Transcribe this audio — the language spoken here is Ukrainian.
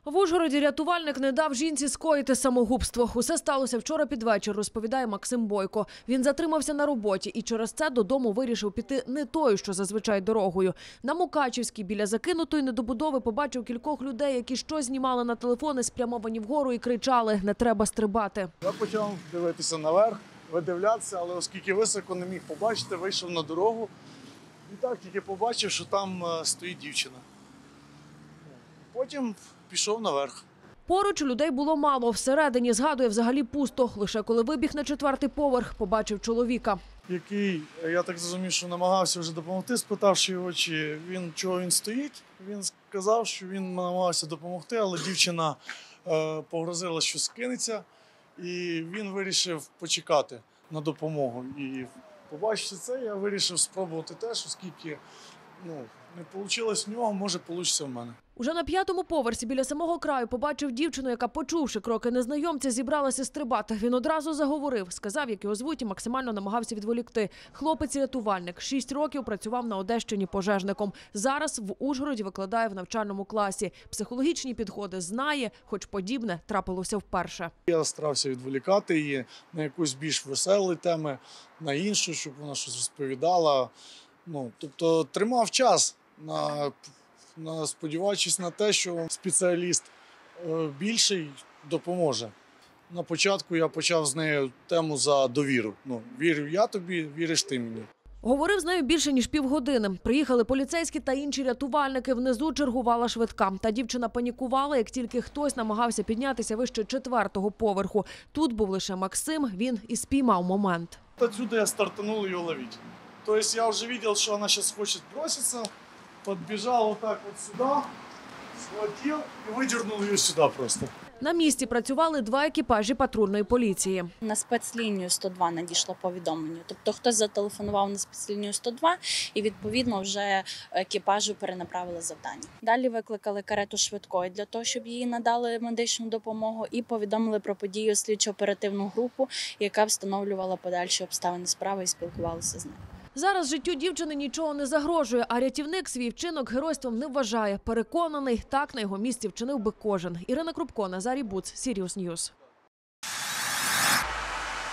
В Ужгороді рятувальник не дав жінці скоїти самогубство. Усе сталося вчора під вечір, розповідає Максим Бойко. Він затримався на роботі і через це додому вирішив піти не тою, що зазвичай дорогою. На Мукачівській біля закинутої недобудови побачив кількох людей, які щось знімали на телефони, спрямовані вгору, і кричали «Не треба стрибати». Я почав дивитися наверх, видивлятися, але оскільки високо не міг побачити, вийшов на дорогу. І так тільки побачив, що там стоїть дівчина. Потім пішов наверх. Поруч людей було мало. Всередині, згадує, взагалі пусто. Лише коли вибіг на 4-й поверх, побачив чоловіка. Який, я так зрозумів, що намагався вже допомогти, спитавши його, чого він стоїть. Він сказав, що він намагався допомогти, але дівчина погрозила, що скинеться. І він вирішив почекати на допомогу. І побачивши це, я вирішив спробувати теж, оскільки не вийшло в нього, може вийде в мене. Уже на 5-му поверсі біля самого краю побачив дівчину, яка, почувши кроки незнайомця, зібралася стрибати. Він одразу заговорив, сказав, як його звуть, і максимально намагався відволікти. Хлопець-рятувальник, 6 років працював на Одещині пожежником. Зараз в Ужгороді викладає в навчальному класі. Психологічні підходи знає, хоч подібне трапилося вперше. Я старався відволікати її на якусь більш веселі теми, на іншу, щоб вона щось розповідала. Тобто тримав час, сподіваючись на те, що спеціаліст більший допоможе. На початку я почав з нею тему за довіру. Вірю я тобі, віриш ти мені. Говорив з нею більше, ніж півгодини. Приїхали поліцейські та інші рятувальники. Внизу чергувала швидка. Та дівчина панікувала, як тільки хтось намагався піднятися вище 4-го поверху. Тут був лише Максим, він і спіймав момент. Отсюда я стартанул ее ловить. То есть я уже видел, что она сейчас хочет броситься. Подбежал вот так вот сюда, схватил и выдернул ее сюда просто. На місці працювали 2 екіпажі патрульної поліції. На спецлінію 102 надійшло повідомлення. Тобто хтось зателефонував на спецлінію 102 і, відповідно, вже екіпажу перенаправили завдання. Далі викликали карету швидкої для того, щоб їй надали медичну допомогу, і повідомили про подію слідчо-оперативну групу, яка встановлювала подальші обставини справи і спілкувалася з нею. Зараз життю дівчини нічого не загрожує, а рятівник свій вчинок геройством не вважає. Переконаний, так на його місці вчинив би кожен. Ірина Крупко, Назарій Буц, Сіріус Ньюс.